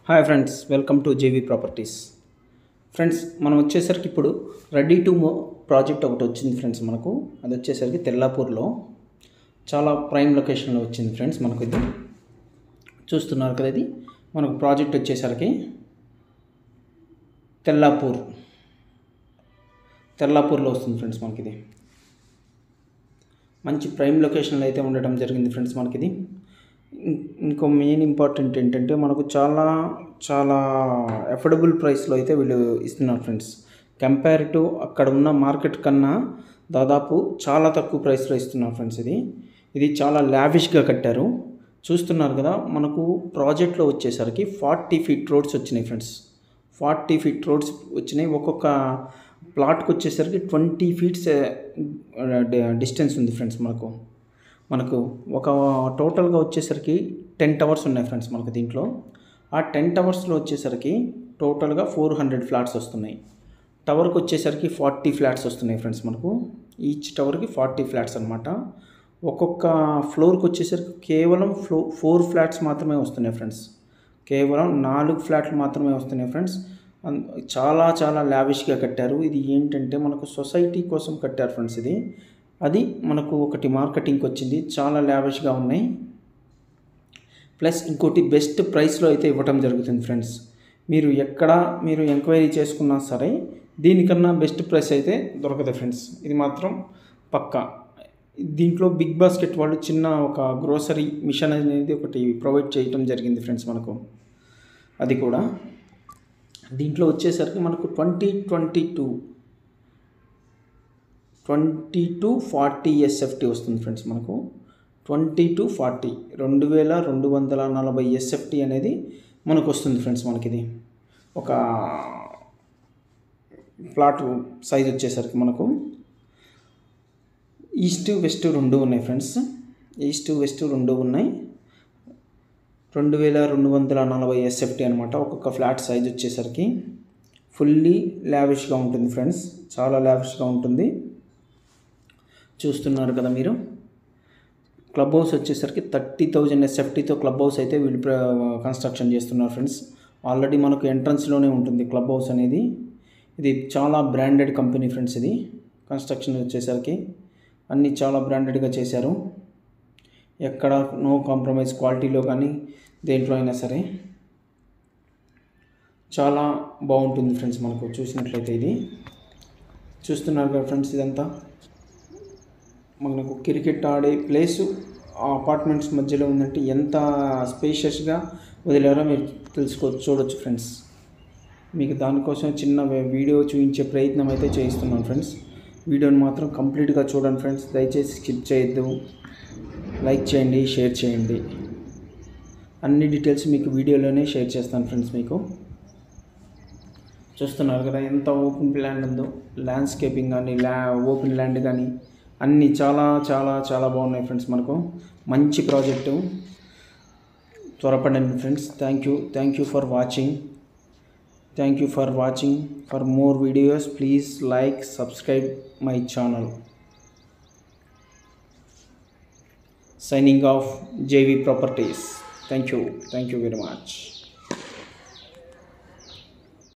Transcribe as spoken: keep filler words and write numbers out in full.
Hi friends, welcome to JV properties. Friends, మనం వచ్చేసరికి ఇప్పుడు రెడీ టు మూవ్ ప్రాజెక్ట్ ఒకటి వచ్చింది ఫ్రెండ్స్. మనకు అది వచ్చేసరికి తెల్లాపూర్లో చాలా ప్రైమ్ లొకేషన్లో వచ్చింది ఫ్రెండ్స్. మనకు ఇది చూస్తున్నారు కదా, ఇది మనకు ప్రాజెక్ట్ వచ్చేసరికి తెల్లాపూర్ తెల్లాపూర్లో వస్తుంది ఫ్రెండ్స్. మనకి ఇది మంచి ప్రైమ్ లొకేషన్లో అయితే ఉండటం జరిగింది ఫ్రెండ్స్. మనకి ఇది ఇంకో మెయిన్ ఇంపార్టెంట్ ఏంటంటే మనకు చాలా చాలా అఫోర్డబుల్ ప్రైస్లో అయితే వీళ్ళు ఇస్తున్నారు ఫ్రెండ్స్. కంపేర్ టు అక్కడ ఉన్న మార్కెట్ కన్నా దాదాపు చాలా తక్కువ ప్రైస్లో ఇస్తున్నారు ఫ్రెండ్స్. ఇది ఇది చాలా లావిష్గా కట్టారు. చూస్తున్నారు కదా, మనకు ప్రాజెక్ట్లో వచ్చేసరికి ఫార్టీ ఫీట్ రోడ్స్ వచ్చినాయి ఫ్రెండ్స్. ఫార్టీ ఫీట్ రోడ్స్ వచ్చినాయి. ఒక్కొక్క ప్లాట్కి వచ్చేసరికి ట్వంటీ ఫీట్స్ డిస్టెన్స్ ఉంది ఫ్రెండ్స్. మనకు మనకు ఒక టోటల్గా వచ్చేసరికి టెన్ టవర్స్ ఉన్నాయి ఫ్రెండ్స్. మనకు దీంట్లో ఆ టెన్ టవర్స్లో వచ్చేసరికి టోటల్గా ఫోర్ హండ్రెడ్ ఫ్లాట్స్ వస్తున్నాయి. టవర్కి వచ్చేసరికి ఫార్టీ ఫ్లాట్స్ వస్తున్నాయి ఫ్రెండ్స్. మనకు ఈచ్ టవర్కి ఫార్టీ ఫ్లాట్స్ అనమాట. ఒక్కొక్క ఫ్లోర్కి వచ్చేసరికి కేవలం ఫ్లో ఫోర్ ఫ్లాట్స్ మాత్రమే వస్తున్నాయి ఫ్రెండ్స్. కేవలం నాలుగు ఫ్లాట్లు మాత్రమే వస్తున్నాయి ఫ్రెండ్స్. చాలా చాలా లావిష్గా కట్టారు. ఇది ఏంటంటే మనకు సొసైటీ కోసం కట్టారు ఫ్రెండ్స్. ఇది అది మనకు ఒకటి మార్కెటింగ్కి వచ్చింది. చాలా లావిష్గా ఉన్నాయి. ప్లస్ ఇంకోటి బెస్ట్ ప్రైస్లో అయితే ఇవ్వటం జరుగుతుంది ఫ్రెండ్స్. మీరు ఎక్కడ మీరు ఎంక్వైరీ చేసుకున్నా సరే దీనికన్నా బెస్ట్ ప్రైస్ అయితే దొరకదు ఫ్రెండ్స్. ఇది మాత్రం పక్కా. దీంట్లో బిగ్ బాస్కెట్ వాళ్ళు చిన్న ఒక గ్రోసరీ మిషన్ అనేది ఒకటి ప్రొవైడ్ చేయటం జరిగింది ఫ్రెండ్స్. మనకు అది కూడా దీంట్లో వచ్చేసరికి మనకు twenty twenty to twenty two forty SFT వస్తుంది ఫ్రెండ్స్. మనకు ట్వంటీ టు ఫార్టీ రెండు వేల రెండు వందల నలభై ఎస్ఎఫ్టీ అనేది మనకు వస్తుంది ఫ్రెండ్స్. మనకి ఇది ఒక ప్లాట్ సైజ్ వచ్చేసరికి మనకు ఈస్ట్ వెస్ట్ రెండు ఉన్నాయి ఫ్రెండ్స్. ఈస్ట్ వెస్ట్ రెండు ఉన్నాయి. రెండు వేల రెండు వందల నలభై ఎస్ఎఫ్టీ అనమాట. ఒక్కొక్క ఫ్లాట్ సైజ్ వచ్చేసరికి ఫుల్లీ లావిష్గా ఉంటుంది ఫ్రెండ్స్. చాలా లావిష్గా ఉంటుంది. చూస్తున్నారు కదా మీరు. క్లబ్ హౌస్ వచ్చేసరికి థర్టీ థౌజండ్ ఎస్ఎఫ్టీతో క్లబ్ హౌస్ అయితే వీళ్ళు కన్స్ట్రక్షన్ చేస్తున్నారు ఫ్రెండ్స్. ఆల్రెడీ మనకు ఎంట్రన్స్లోనే ఉంటుంది క్లబ్ హౌస్ అనేది. ఇది చాలా బ్రాండెడ్ కంపెనీ ఫ్రెండ్స్. ఇది కన్స్ట్రక్షన్ వచ్చేసరికి అన్నీ చాలా బ్రాండెడ్గా చేశారు. ఎక్కడ నో కాంప్రమైజ్ క్వాలిటీలో కానీ దేంట్లో అయినా సరే చాలా బాగుంటుంది ఫ్రెండ్స్. మనకు చూసినట్లయితే ఇది చూస్తున్నారు కదా ఫ్రెండ్స్. ఇదంతా మనకు క్రికెట్ ఆడే ప్లేసు అపార్ట్మెంట్స్ మధ్యలో ఉందంటే ఎంత స్పేషియస్గా వదిలేరో మీరు తెలుసుకోవచ్చు, చూడొచ్చు ఫ్రెండ్స్. మీకు దానికోసం చిన్న వీడియో చూపించే ప్రయత్నం అయితే చేయిస్తున్నాను ఫ్రెండ్స్. వీడియోని మాత్రం కంప్లీట్గా చూడండి ఫ్రెండ్స్. దయచేసి స్కిప్ చేయొద్దు. లైక్ చేయండి, షేర్ చేయండి. అన్ని డీటెయిల్స్ మీకు వీడియోలోనే షేర్ చేస్తాను ఫ్రెండ్స్. మీకు చూస్తున్నారు కదా ఎంత ఓపెన్ ల్యాండ్ ఉందో. ల్యాండ్స్కేపింగ్ కానీ ల్యా ఓపెన్ ల్యాండ్ కానీ అన్నీ చాలా చాలా చాలా బాగున్నాయి ఫ్రెండ్స్. మనకు మంచి ప్రాజెక్టు. త్వరపడండి friends. Thank you thank you for watching. Thank you for watching. For more videos please like, subscribe my channel. Signing off, J V Properties. Thank you. Thank you very much.